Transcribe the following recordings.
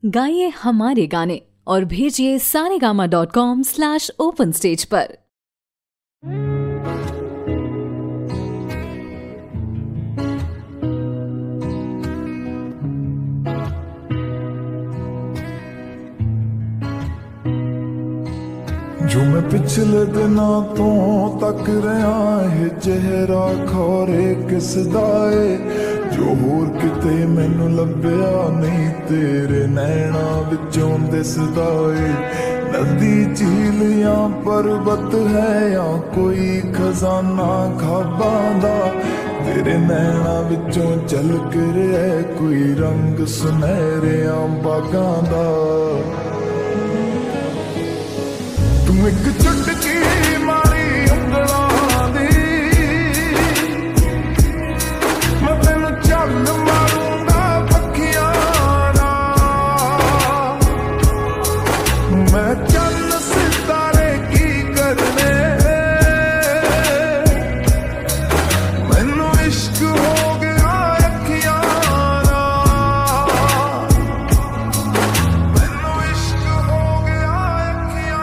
गाइए हमारे गाने और भेजिए saregama.com/open stage पर। जो मैं पिछले दिनों तो तक रहा है चेहरा खौरे किस दाए जो होर किते मैनू लभ्या नहीं तेरे नैना विचों दिसदा ए नदी झील या पर्वत है या कोई खजाना खाबां दा तेरे नैना विचों झलक रहा कोई रंग सुनहरियां बागां दा तू एक चुटकी मारी उंगलां दी मैं तेनू चल मारूंगा पक्खियां नाल मैं चन्न सितारे की करने मैनू इश्क हो गया अखियां नाल मैनू इश्क हो गया अखियां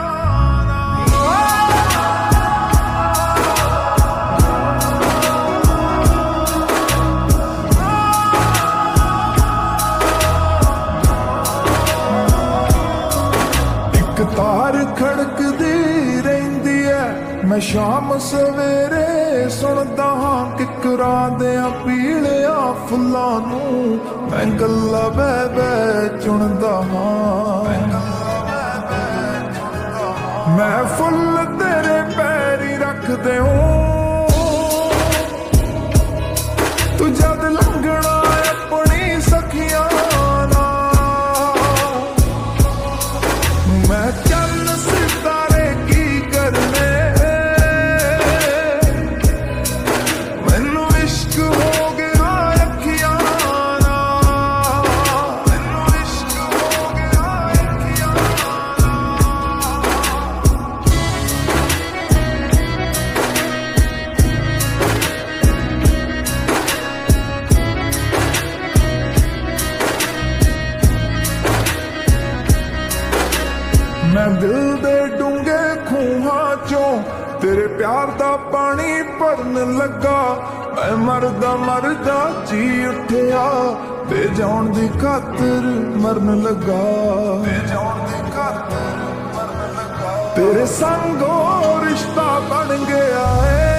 तार खड़कदी रहिंदी है मैं शाम सवेरे सुनदा हां किकरां देआं पीलिया फुल्लां नूं मैं गल्लां बह बह चुनदा हां मैं फुल तेरे पैरी रख देऊं तू जद लंघना अपनी सखियां मैं चन्न सितारे की करने मैनू इश्क हो गया अखियां नाल मैनू इश्क हो गया अखियां मैं दिल दे डूंगे खूहां चों तेरे प्यार दा पानी भरन लगा मैं मरदा जी उठिया ते जान दी खातर मरन लगा तेरे संगों रिश्ता बन गया है